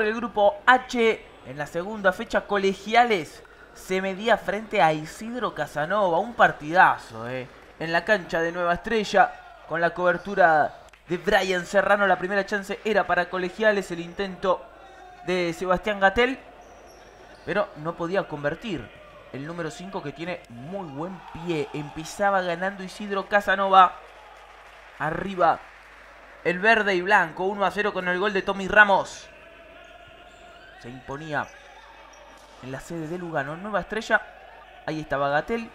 el grupo H. En la segunda fecha, Colegiales se medía frente a Isidro Casanova. Un partidazo, en la cancha de Nueva Estrella, con la cobertura de Brian Serrano. La primera chance era para Colegiales, el intento de Sebastián Gatell, pero no podía convertir. El número 5, que tiene muy buen pie. Empezaba ganando Isidro Casanova. Arriba el verde y blanco, 1-0 con el gol de Tommy Ramos. Se imponía en la sede de Lugano. Nueva Estrella. Ahí estaba Gatell.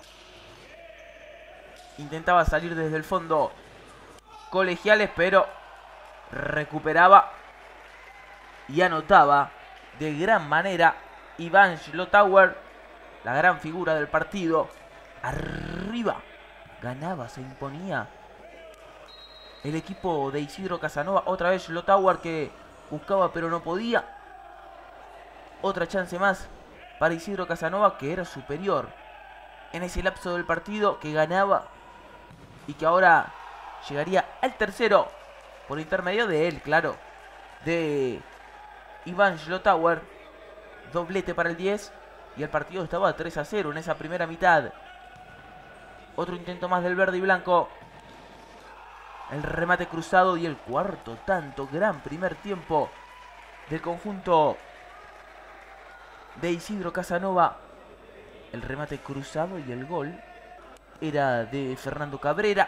Intentaba salir desde el fondo Colegiales, pero recuperaba y anotaba de gran manera Iván Schlotauer, la gran figura del partido. Arriba ganaba, se imponía el equipo de Isidro Casanova. Otra vez Schlotauer, que buscaba pero no podía. Otra chance más para Isidro Casanova, que era superior en ese lapso del partido, que ganaba y que ahora llegaría al tercero por intermedio de él, claro, de Iván Schlotauer. Doblete para el 10 y el partido estaba 3-0 en esa primera mitad. Otro intento más del verde y blanco. El remate cruzado y el cuarto tanto. Gran primer tiempo del conjunto de Isidro Casanova. El remate cruzado y el gol era de Fernando Cabrera.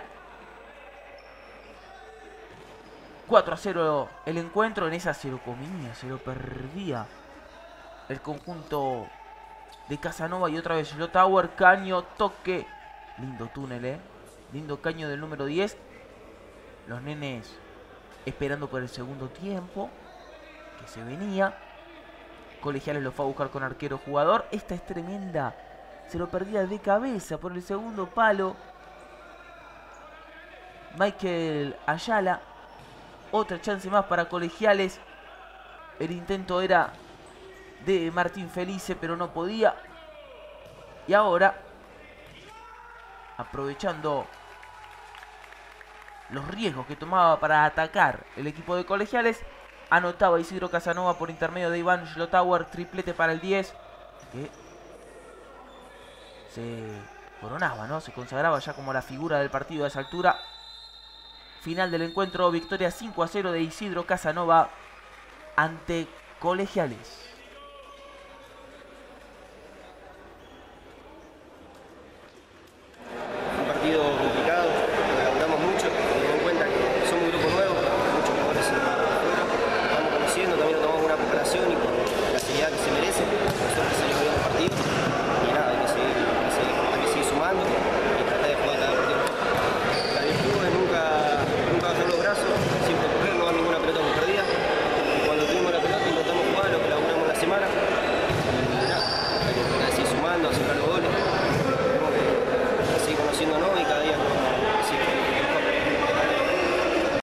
4-0 el encuentro. En esa se lo comía, se lo perdía el conjunto de Casanova. Y otra vez Schlotauer, caño, toque. Lindo túnel, lindo caño del número 10. Los nenes esperando por el segundo tiempo que se venía. Colegiales lo fue a buscar con arquero jugador. Esta es tremenda. Se lo perdía de cabeza por el segundo palo Michael Ayala. Otra chance más para Colegiales. El intento era de Martín Felice, pero no podía. Y ahora, aprovechando los riesgos que tomaba para atacar el equipo de Colegiales, anotaba Isidro Casanova por intermedio de Iván Schlotauer. Triplete para el 10, que se coronaba, ¿no? Se consagraba ya como la figura del partido a esa altura. Final del encuentro, victoria 5-0 de Isidro Casanova ante Colegiales.